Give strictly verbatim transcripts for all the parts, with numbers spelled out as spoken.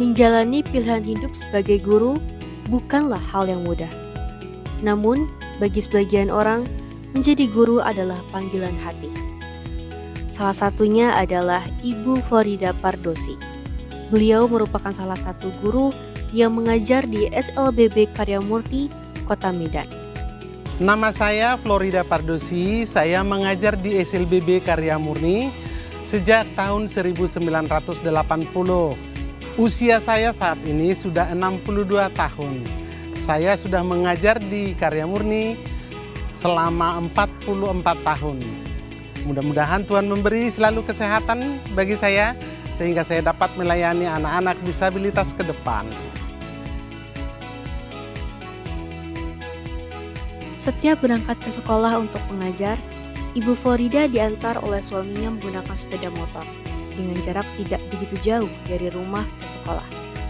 Menjalani pilihan hidup sebagai guru bukanlah hal yang mudah. Namun, bagi sebagian orang, menjadi guru adalah panggilan hati. Salah satunya adalah Ibu Florida Pardosi. Beliau merupakan salah satu guru yang mengajar di S L B B Karya Murni, Kota Medan. Nama saya Florida Pardosi, saya mengajar di S L B B Karya Murni sejak tahun seribu sembilan ratus delapan puluh. Usia saya saat ini sudah enam puluh dua tahun. Saya sudah mengajar di Karya Murni selama empat puluh empat tahun. Mudah-mudahan Tuhan memberi selalu kesehatan bagi saya, sehingga saya dapat melayani anak-anak disabilitas ke depan. Setiap berangkat ke sekolah untuk mengajar, Ibu Florida diantar oleh suaminya menggunakan sepeda motor dengan jarak tidak begitu jauh dari rumah ke sekolah.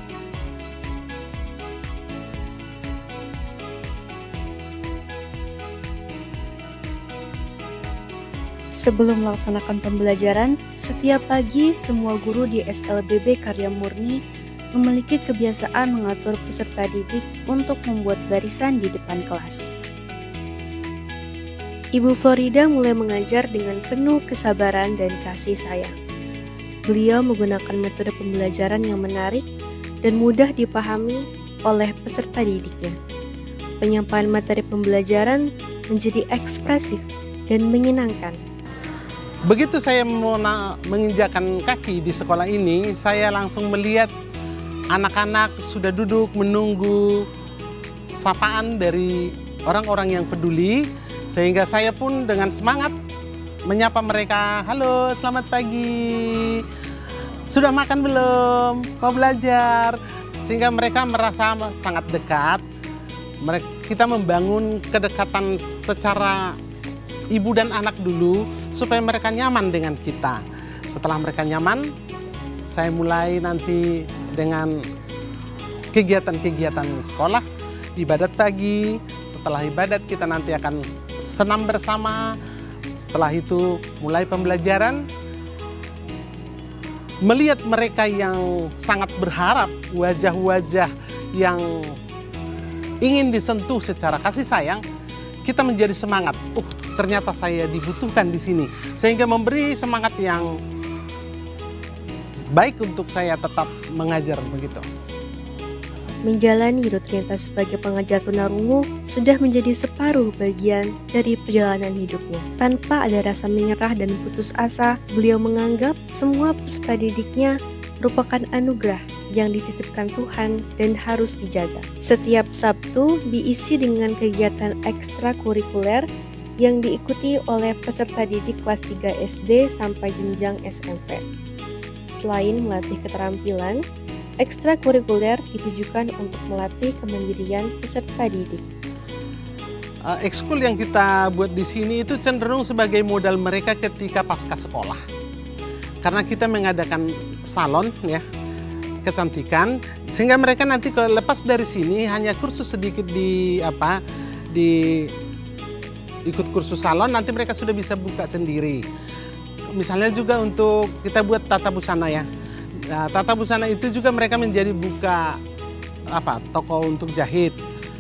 Sebelum melaksanakan pembelajaran, setiap pagi semua guru di S L B B Karya Murni memiliki kebiasaan mengatur peserta didik untuk membuat barisan di depan kelas. Ibu Florida mulai mengajar dengan penuh kesabaran dan kasih sayang. Beliau menggunakan metode pembelajaran yang menarik dan mudah dipahami oleh peserta didiknya. Penyampaian materi pembelajaran menjadi ekspresif dan menyenangkan. Begitu saya menginjakan kaki di sekolah ini, saya langsung melihat anak-anak sudah duduk menunggu sapaan dari orang-orang yang peduli, sehingga saya pun dengan semangat menyapa mereka. Halo, selamat pagi. Sudah makan belum? Mau belajar? Sehingga mereka merasa sangat dekat. Kita membangun kedekatan secara ibu dan anak dulu, supaya mereka nyaman dengan kita. Setelah mereka nyaman, saya mulai nanti dengan kegiatan-kegiatan sekolah, ibadat pagi. Setelah ibadat kita nanti akan senam bersama. Setelah itu mulai pembelajaran. Melihat mereka yang sangat berharap, wajah-wajah yang ingin disentuh secara kasih sayang, kita menjadi semangat. Oh, ternyata saya dibutuhkan di sini, sehingga memberi semangat yang baik untuk saya tetap mengajar begitu. Menjalani rutinitas sebagai pengajar tunarungu sudah menjadi separuh bagian dari perjalanan hidupnya. Tanpa ada rasa menyerah dan putus asa, beliau menganggap semua peserta didiknya merupakan anugerah yang dititipkan Tuhan dan harus dijaga. Setiap Sabtu diisi dengan kegiatan ekstrakurikuler yang diikuti oleh peserta didik kelas tiga S D sampai jenjang S M P. Selain melatih keterampilan, ekstrakurikuler ditujukan untuk melatih kemandirian peserta didik. Uh, ekskul yang kita buat di sini itu cenderung sebagai modal mereka ketika pasca sekolah. Karena kita mengadakan salon ya, kecantikan, sehingga mereka nanti kalau lepas dari sini hanya kursus sedikit di apa di ikut kursus salon, nanti mereka sudah bisa buka sendiri. Misalnya juga untuk kita buat tata busana ya. Nah, tata busana itu juga mereka menjadi buka apa toko untuk jahit.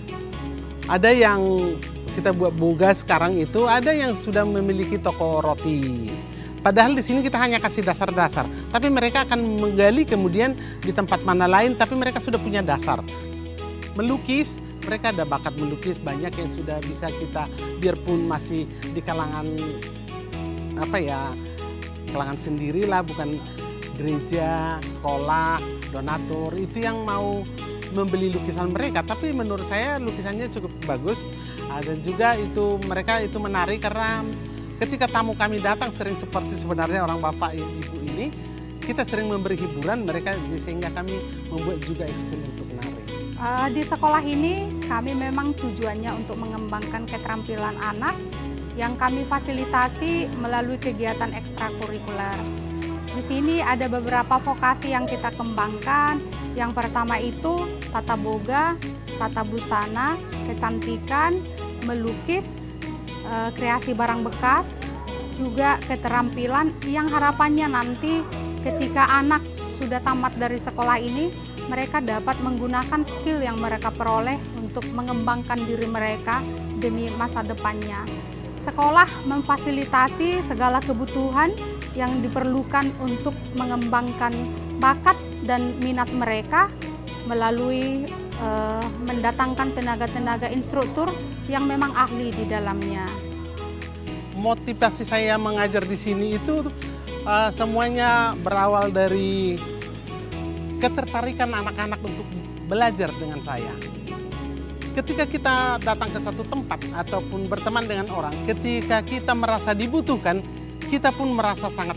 Ada yang kita buat boga sekarang itu, ada yang sudah memiliki toko roti. Padahal di sini kita hanya kasih dasar-dasar, tapi mereka akan menggali kemudian di tempat mana lain, tapi mereka sudah punya dasar. Melukis, mereka ada bakat melukis, banyak yang sudah bisa kita, biarpun masih di kalangan apa ya, kalangan sendirilah, bukan gereja, sekolah, donatur, itu yang mau membeli lukisan mereka. Tapi menurut saya lukisannya cukup bagus. Dan juga itu mereka itu menarik karena ketika tamu kami datang sering seperti sebenarnya orang bapak ibu ini, kita sering memberi hiburan mereka, sehingga kami membuat juga ekskul untuk menari. Uh, di sekolah ini kami memang tujuannya untuk mengembangkan keterampilan anak yang kami fasilitasi melalui kegiatan ekstrakurikuler. Di sini ada beberapa vokasi yang kita kembangkan. Yang pertama itu tata boga, tata busana, kecantikan, melukis, e, kreasi barang bekas, juga keterampilan yang harapannya nanti ketika anak sudah tamat dari sekolah ini mereka dapat menggunakan skill yang mereka peroleh untuk mengembangkan diri mereka demi masa depannya. Sekolah memfasilitasi segala kebutuhan yang diperlukan untuk mengembangkan bakat dan minat mereka melalui uh, mendatangkan tenaga-tenaga instruktur yang memang ahli di dalamnya. Motivasi saya mengajar di sini itu uh, semuanya berawal dari ketertarikan anak-anak untuk belajar dengan saya. Ketika kita datang ke satu tempat ataupun berteman dengan orang, ketika kita merasa dibutuhkan, kita pun merasa sangat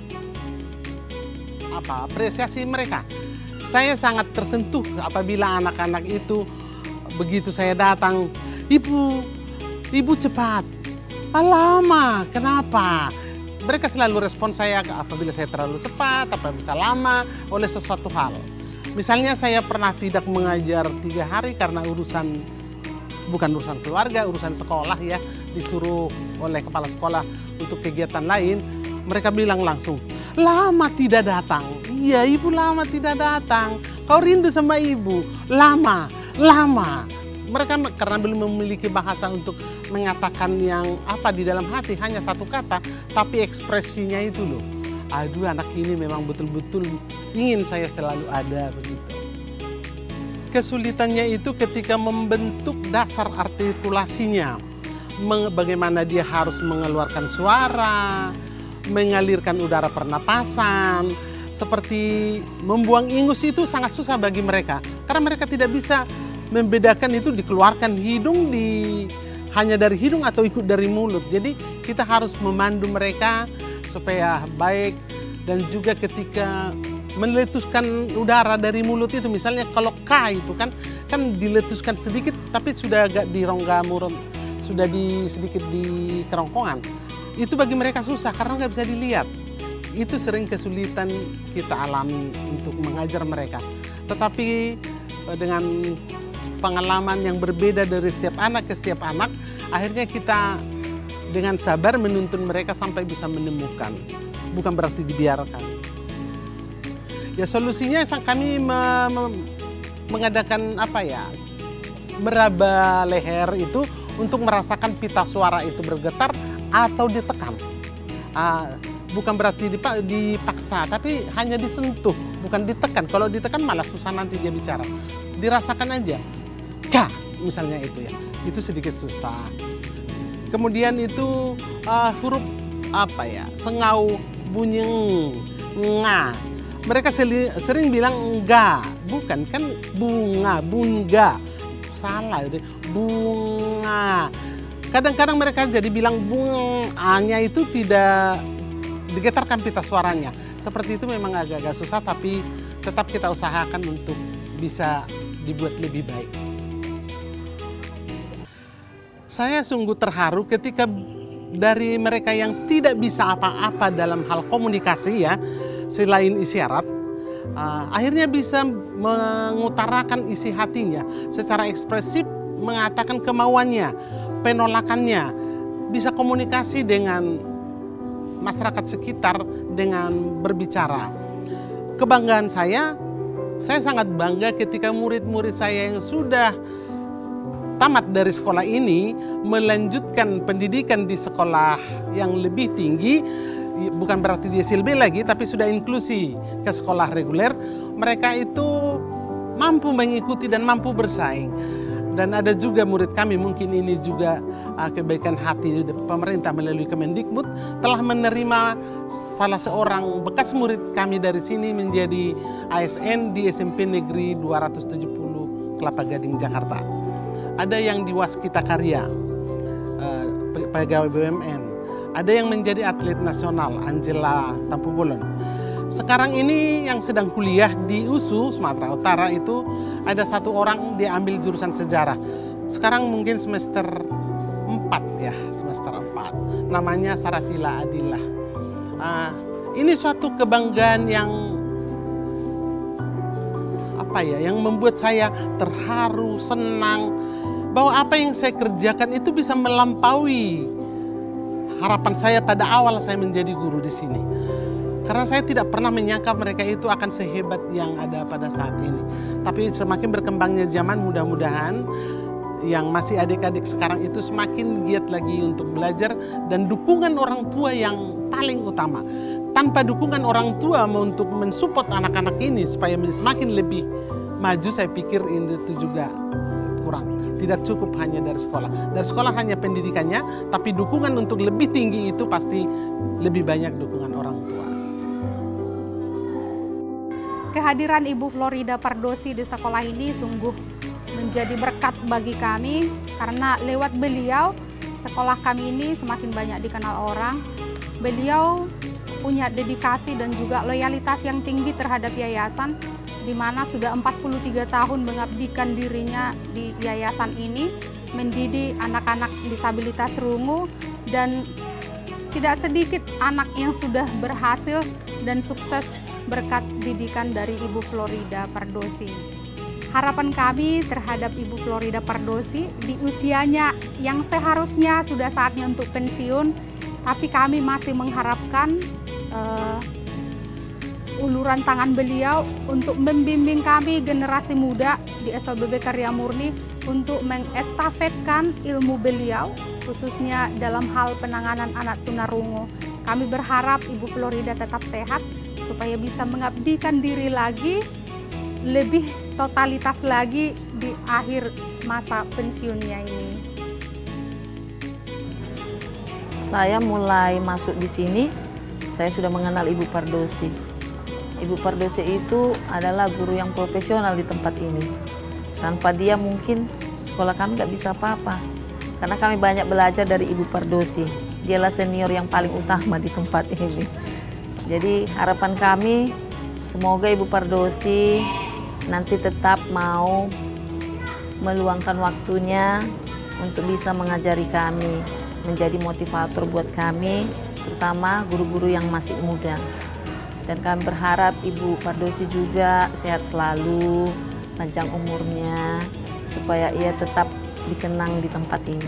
apa apresiasi mereka. Saya sangat tersentuh apabila anak-anak itu begitu saya datang, ibu, ibu cepat, lama, kenapa? Mereka selalu respon saya apabila saya terlalu cepat, apabila bisa lama oleh sesuatu hal. Misalnya saya pernah tidak mengajar tiga hari karena urusan, bukan urusan keluarga, urusan sekolah ya, disuruh oleh kepala sekolah untuk kegiatan lain. Mereka bilang langsung, lama tidak datang. Iya, ibu lama tidak datang. Kau rindu sama ibu. Lama, lama. Mereka karena belum memiliki bahasa untuk mengatakan yang apa di dalam hati, hanya satu kata, tapi ekspresinya itu loh. Aduh, anak ini memang betul-betul ingin saya selalu ada begitu. Kesulitannya itu ketika membentuk dasar artikulasinya. Bagaimana dia harus mengeluarkan suara, mengalirkan udara pernapasan, seperti membuang ingus itu sangat susah bagi mereka. Karena mereka tidak bisa membedakan itu dikeluarkan hidung di hanya dari hidung atau ikut dari mulut. Jadi kita harus memandu mereka supaya baik, dan juga ketika meletuskan udara dari mulut itu, misalnya kalau K itu kan kan diletuskan sedikit tapi sudah agak di rongga mulut, sudah di sedikit di kerongkongan. Itu bagi mereka susah karena nggak bisa dilihat. Itu sering kesulitan kita alami untuk mengajar mereka. Tetapi dengan pengalaman yang berbeda dari setiap anak ke setiap anak, akhirnya kita dengan sabar menuntun mereka sampai bisa menemukan. Bukan berarti dibiarkan. Ya solusinya kami me me mengadakan apa ya, meraba leher itu untuk merasakan pita suara itu bergetar atau ditekan. Uh, bukan berarti dipaksa, tapi hanya disentuh, bukan ditekan. Kalau ditekan malah susah nanti dia bicara. Dirasakan aja. K misalnya itu ya, itu sedikit susah. Kemudian itu uh, huruf apa ya, sengau, bunyi nga. Mereka sering bilang enggak, bukan kan bunga, bunga. Salah, bunga. Kadang-kadang mereka jadi bilang bunga-nya itu tidak digetarkan pita suaranya. Seperti itu memang agak-agak susah, tapi tetap kita usahakan untuk bisa dibuat lebih baik. Saya sungguh terharu ketika dari mereka yang tidak bisa apa-apa dalam hal komunikasi ya, selain isyarat, uh, akhirnya bisa mengutarakan isi hatinya secara ekspresif, mengatakan kemauannya, penolakannya, bisa komunikasi dengan masyarakat sekitar dengan berbicara. Kebanggaan saya, saya sangat bangga ketika murid-murid saya yang sudah tamat dari sekolah ini melanjutkan pendidikan di sekolah yang lebih tinggi, bukan berarti dia S L B lagi, tapi sudah inklusi ke sekolah reguler. Mereka itu mampu mengikuti dan mampu bersaing. Dan ada juga murid kami, mungkin ini juga uh, kebaikan hati pemerintah melalui Kemendikbud, telah menerima salah seorang bekas murid kami dari sini menjadi A S N di S M P Negeri dua ratus tujuh puluh Kelapa Gading, Jakarta. Ada yang di Waskita Karya, uh, pegawai B U M N. Ada yang menjadi atlet nasional, Angela Tampubolon. Sekarang ini yang sedang kuliah di U S U, Sumatera Utara itu ada satu orang dia ambil jurusan sejarah. Sekarang mungkin semester empat ya, semester empat. Namanya Sarafila Adillah. Uh, ini suatu kebanggaan yang apa ya, yang membuat saya terharu, senang bahwa apa yang saya kerjakan itu bisa melampaui harapan saya pada awal saya menjadi guru di sini. Karena saya tidak pernah menyangka mereka itu akan sehebat yang ada pada saat ini. Tapi semakin berkembangnya zaman, mudah-mudahan yang masih adik-adik sekarang itu semakin giat lagi untuk belajar, dan dukungan orang tua yang paling utama. Tanpa dukungan orang tua untuk mensupport anak-anak ini supaya semakin lebih maju, saya pikir itu juga kurang. Tidak cukup hanya dari sekolah. Dari sekolah hanya pendidikannya, tapi dukungan untuk lebih tinggi itu pasti lebih banyak dukungan orang tua. Kehadiran Ibu Florida Pardosi di sekolah ini sungguh menjadi berkat bagi kami, karena lewat beliau sekolah kami ini semakin banyak dikenal orang. Beliau punya dedikasi dan juga loyalitas yang tinggi terhadap yayasan, di mana sudah empat puluh tiga tahun mengabdikan dirinya di yayasan ini, mendidik anak-anak disabilitas rungu, dan tidak sedikit anak yang sudah berhasil dan sukses berkat didikan dari Ibu Florida Pardosi. Harapan kami terhadap Ibu Florida Pardosi di usianya yang seharusnya sudah saatnya untuk pensiun, tapi kami masih mengharapkan uh, uluran tangan beliau untuk membimbing kami generasi muda di S L B B Karya Murni untuk mengestafetkan ilmu beliau, khususnya dalam hal penanganan anak tunarungu. Kami berharap Ibu Florida tetap sehat supaya bisa mengabdikan diri lagi, lebih totalitas lagi di akhir masa pensiunnya ini. Saya mulai masuk di sini, saya sudah mengenal Ibu Pardosi. Ibu Pardosi itu adalah guru yang profesional di tempat ini. Tanpa dia mungkin sekolah kami nggak bisa apa-apa. Karena kami banyak belajar dari Ibu Pardosi. Dialah senior yang paling utama di tempat ini. Jadi harapan kami, semoga Ibu Pardosi nanti tetap mau meluangkan waktunya untuk bisa mengajari kami, menjadi motivator buat kami, terutama guru-guru yang masih muda. Dan kami berharap Ibu Pardosi juga sehat selalu, panjang umurnya, supaya ia tetap dikenang di tempat ini.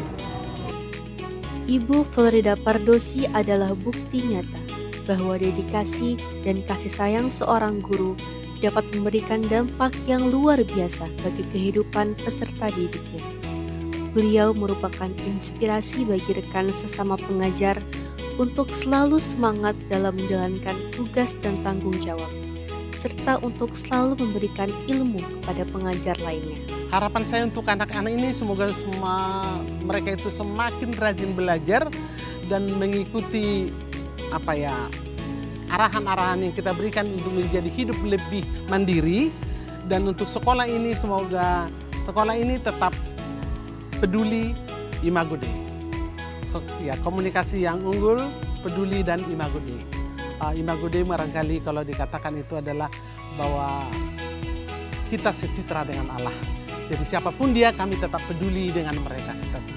Ibu Florida Pardosi adalah bukti nyata bahwa dedikasi dan kasih sayang seorang guru dapat memberikan dampak yang luar biasa bagi kehidupan peserta didiknya. Beliau merupakan inspirasi bagi rekan sesama pengajar untuk selalu semangat dalam menjalankan tugas dan tanggung jawab, serta untuk selalu memberikan ilmu kepada pengajar lainnya. Harapan saya untuk anak-anak ini semoga semua mereka itu semakin rajin belajar dan mengikuti apa ya arahan-arahan yang kita berikan untuk menjadi hidup lebih mandiri. Dan untuk sekolah ini, semoga sekolah ini tetap peduli, imago Dei. So, ya, komunikasi yang unggul, peduli, dan imago Dei. Uh, imago Dei barangkali kalau dikatakan itu adalah bahwa kita secitra dengan Allah. Jadi siapapun dia, kami tetap peduli dengan mereka.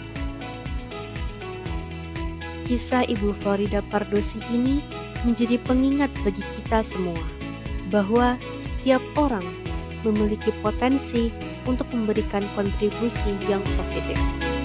Kisah Ibu Florida Pardosi ini menjadi pengingat bagi kita semua bahwa setiap orang memiliki potensi untuk memberikan kontribusi yang positif.